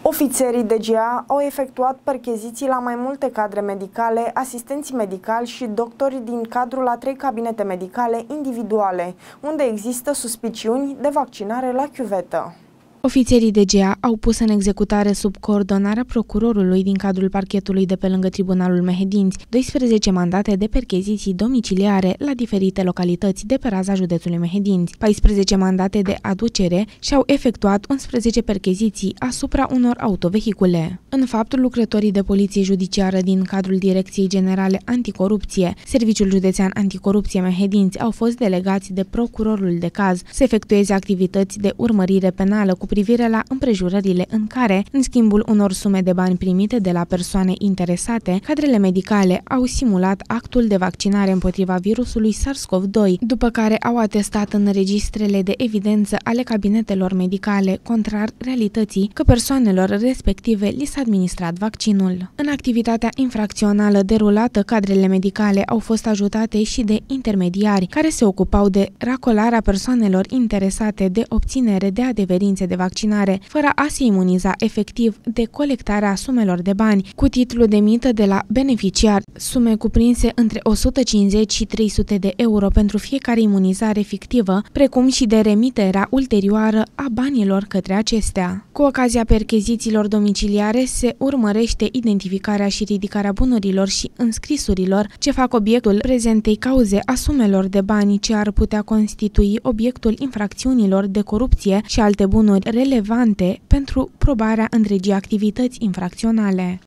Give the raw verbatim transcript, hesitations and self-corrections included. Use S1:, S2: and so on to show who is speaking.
S1: Ofițerii D G A au efectuat percheziții la mai multe cadre medicale, asistenții medicali și doctori din cadrul a trei cabinete medicale individuale, unde există suspiciuni de vaccinare la chiuvetă.
S2: Ofițerii D G A au pus în executare sub coordonarea procurorului din cadrul parchetului de pe lângă Tribunalul Mehedinți doisprezece mandate de percheziții domiciliare la diferite localități de pe raza județului Mehedinți, paisprezece mandate de aducere și au efectuat unsprezece percheziții asupra unor autovehicule. În fapt, lucrătorii de poliție judiciară din cadrul Direcției Generale Anticorupție, Serviciul Județean Anticorupție Mehedinți au fost delegați de procurorul de caz să efectueze activități de urmărire penală cu privire la împrejurările în care, în schimbul unor sume de bani primite de la persoane interesate, cadrele medicale au simulat actul de vaccinare împotriva virusului SARS-CoV doi, după care au atestat în registrele de evidență ale cabinetelor medicale, contrar realității, că persoanelor respective li s-a administrat vaccinul. În activitatea infracțională derulată, cadrele medicale au fost ajutate și de intermediari care se ocupau de racolarea persoanelor interesate de obținere de adeverințe de vaccinare, fără a se imuniza efectiv, de colectarea sumelor de bani cu titlu de mită de la beneficiar, sume cuprinse între o sută cincizeci și trei sute de euro pentru fiecare imunizare fictivă, precum și de remiterea ulterioară a banilor către acestea. Cu ocazia perchezițiilor domiciliare se urmărește identificarea și ridicarea bunurilor și înscrisurilor ce fac obiectul prezentei cauze a sumelor de bani ce ar putea constitui obiectul infracțiunilor de corupție și alte bunuri relevante pentru probarea întregii activități infracționale.